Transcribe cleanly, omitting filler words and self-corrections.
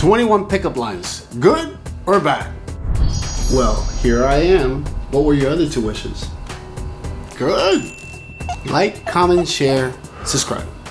21 pickup lines. Good or bad? Well, here I am. What were your other 2 wishes? Good. Like, comment, share, subscribe.